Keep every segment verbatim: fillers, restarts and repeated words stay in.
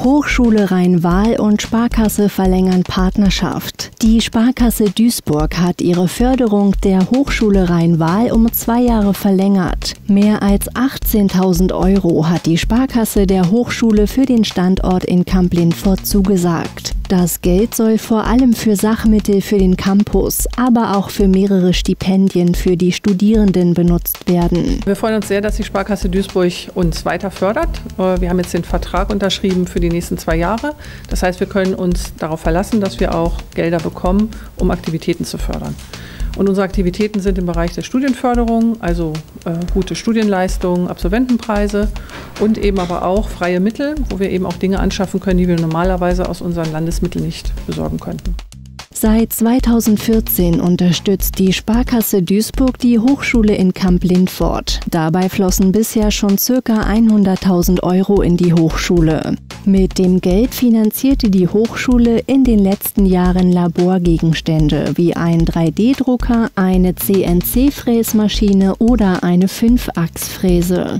Hochschule Rhein-Waal und Sparkasse verlängern Partnerschaft. Die Sparkasse Duisburg hat ihre Förderung der Hochschule Rhein-Waal um zwei Jahre verlängert. Mehr als achtzehntausend Euro hat die Sparkasse der Hochschule für den Standort in Kamp-Lintfort zugesagt. Das Geld soll vor allem für Sachmittel für den Campus, aber auch für mehrere Stipendien für die Studierenden benutzt werden. Wir freuen uns sehr, dass die Sparkasse Duisburg uns weiter fördert. Wir haben jetzt den Vertrag unterschrieben für die nächsten zwei Jahre. Das heißt, wir können uns darauf verlassen, dass wir auch Gelder bekommen, um Aktivitäten zu fördern. Und unsere Aktivitäten sind im Bereich der Studienförderung, also äh, gute Studienleistungen, Absolventenpreise und eben aber auch freie Mittel, wo wir eben auch Dinge anschaffen können, die wir normalerweise aus unseren Landesmitteln nicht besorgen könnten. Seit zweitausendvierzehn unterstützt die Sparkasse Duisburg die Hochschule in Kamp-Lintfort. Dabei flossen bisher schon ca. hunderttausend Euro in die Hochschule. Mit dem Geld finanzierte die Hochschule in den letzten Jahren Laborgegenstände wie ein drei D Drucker, eine C N C-Fräsmaschine oder eine Fünf-Achs-Fräse.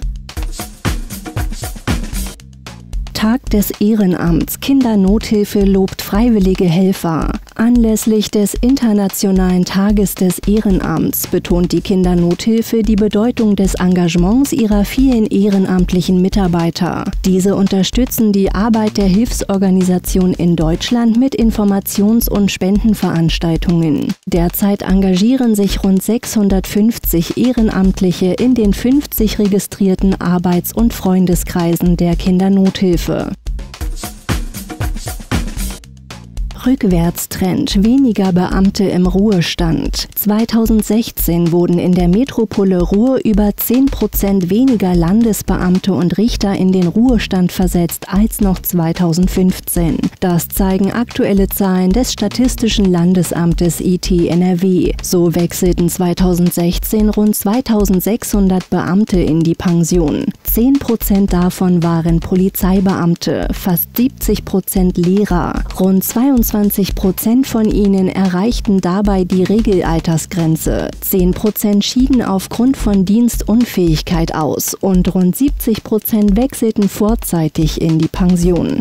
Tag des Ehrenamts. Kindernothilfe lobt freiwillige Helfer. Anlässlich des Internationalen Tages des Ehrenamts betont die Kindernothilfe die Bedeutung des Engagements ihrer vielen ehrenamtlichen Mitarbeiter. Diese unterstützen die Arbeit der Hilfsorganisation in Deutschland mit Informations- und Spendenveranstaltungen. Derzeit engagieren sich rund sechshundertfünfzig Ehrenamtliche in den fünfzig registrierten Arbeits- und Freundeskreisen der Kindernothilfe. Rückwärtstrend, weniger Beamte im Ruhestand. zweitausendsechzehn wurden in der Metropole Ruhr über zehn Prozent weniger Landesbeamte und Richter in den Ruhestand versetzt als noch zweitausendfünfzehn. Das zeigen aktuelle Zahlen des Statistischen Landesamtes I T N R W. So wechselten zweitausendsechzehn rund zweitausendsechshundert Beamte in die Pension. zehn Prozent davon waren Polizeibeamte, fast siebzig Prozent Lehrer, rund zweiundzwanzig Prozent von ihnen erreichten dabei die Regelaltersgrenze. zehn Prozent schieden aufgrund von Dienstunfähigkeit aus und rund siebzig Prozent wechselten vorzeitig in die Pension.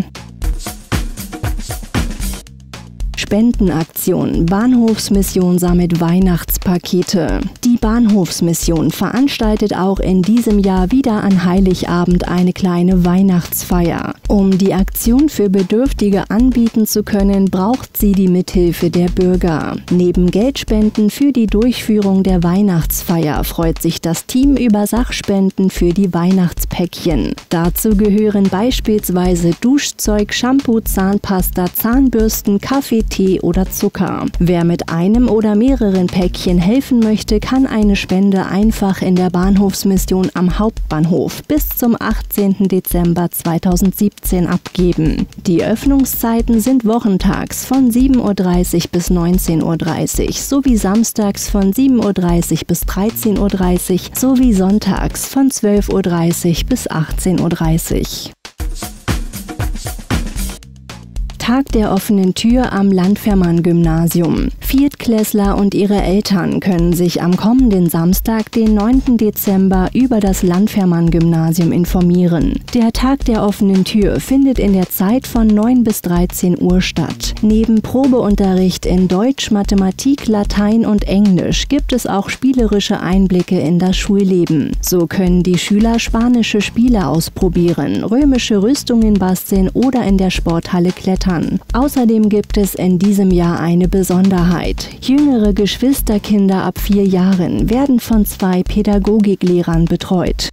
Spendenaktion. Bahnhofsmission sammelt Weihnachtspakete. Die Bahnhofsmission veranstaltet auch in diesem Jahr wieder an Heiligabend eine kleine Weihnachtsfeier. Um die Aktion für Bedürftige anbieten zu können, braucht sie die Mithilfe der Bürger. Neben Geldspenden für die Durchführung der Weihnachtsfeier freut sich das Team über Sachspenden für die Weihnachtspäckchen. Dazu gehören beispielsweise Duschzeug, Shampoo, Zahnpasta, Zahnbürsten, Kaffee, Tee oder Zucker. Wer mit einem oder mehreren Päckchen helfen möchte, kann eine Spende einfach in der Bahnhofsmission am Hauptbahnhof bis zum achtzehnten Dezember zweitausendsiebzehn abgeben. Die Öffnungszeiten sind wochentags von sieben Uhr dreißig bis neunzehn Uhr dreißig sowie samstags von sieben Uhr dreißig bis dreizehn Uhr dreißig sowie sonntags von zwölf Uhr dreißig bis achtzehn Uhr dreißig. Tag der offenen Tür am Landwehrmann-Gymnasium. Viertklässler und ihre Eltern können sich am kommenden Samstag, den neunten Dezember, über das Landwehrmann-Gymnasium informieren. Der Tag der offenen Tür findet in der Zeit von neun bis dreizehn Uhr statt. Neben Probeunterricht in Deutsch, Mathematik, Latein und Englisch gibt es auch spielerische Einblicke in das Schulleben. So können die Schüler spanische Spiele ausprobieren, römische Rüstungen basteln oder in der Sporthalle klettern. Außerdem gibt es in diesem Jahr eine Besonderheit. Jüngere Geschwisterkinder ab vier Jahren werden von zwei Pädagogiklehrern betreut.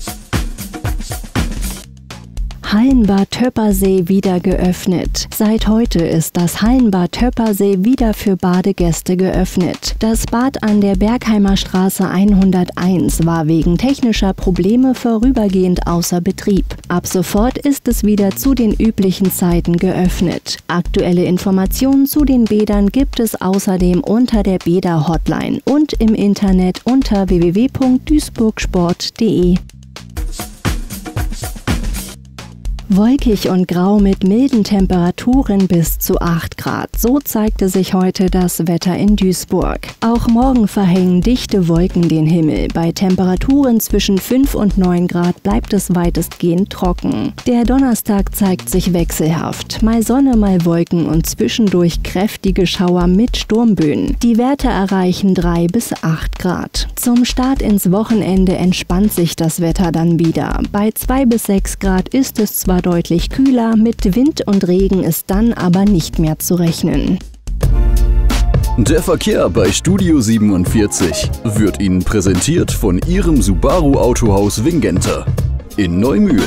Hallenbad Töppersee wieder geöffnet. Seit heute ist das Hallenbad Töppersee wieder für Badegäste geöffnet. Das Bad an der Bergheimer Straße hunderteins war wegen technischer Probleme vorübergehend außer Betrieb. Ab sofort ist es wieder zu den üblichen Zeiten geöffnet. Aktuelle Informationen zu den Bädern gibt es außerdem unter der Bäder-Hotline und im Internet unter w w w punkt duisburgsport punkt de. Wolkig und grau mit milden Temperaturen bis zu acht Grad. So zeigte sich heute das Wetter in Duisburg. Auch morgen verhängen dichte Wolken den Himmel. Bei Temperaturen zwischen fünf und neun Grad bleibt es weitestgehend trocken. Der Donnerstag zeigt sich wechselhaft. Mal Sonne, mal Wolken und zwischendurch kräftige Schauer mit Sturmböen. Die Werte erreichen drei bis acht Grad. Zum Start ins Wochenende entspannt sich das Wetter dann wieder. Bei zwei bis sechs Grad ist es zwar deutlich kühler, mit Wind und Regen ist dann aber nicht mehr zu rechnen. Der Verkehr bei Studio siebenundvierzig wird Ihnen präsentiert von Ihrem Subaru Autohaus Wingente in Neumühl.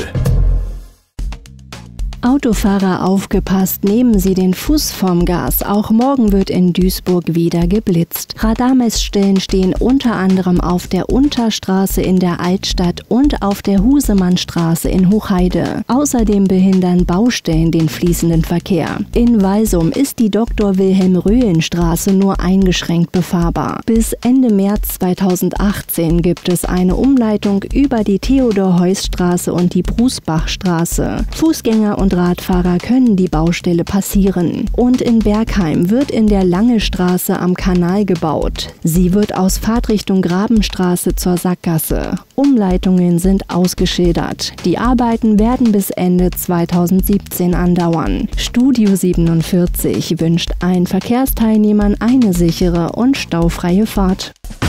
Autofahrer aufgepasst, nehmen Sie den Fuß vom Gas. Auch morgen wird in Duisburg wieder geblitzt. Radarmessstellen stehen unter anderem auf der Unterstraße in der Altstadt und auf der Husemannstraße in Hochheide. Außerdem behindern Baustellen den fließenden Verkehr. In Walsum ist die Doktor-Wilhelm-Röhlen-Straße nur eingeschränkt befahrbar. Bis Ende März zweitausendachtzehn gibt es eine Umleitung über die Theodor-Heuss-Straße und die Brusbachstraße. Fußgänger und Radfahrer können die Baustelle passieren. Und in Bergheim wird in der Lange Straße am Kanal gebaut. Sie wird aus Fahrtrichtung Grabenstraße zur Sackgasse. Umleitungen sind ausgeschildert. Die Arbeiten werden bis Ende zweitausendsiebzehn andauern. Studio siebenundvierzig wünscht allen Verkehrsteilnehmern eine sichere und staufreie Fahrt.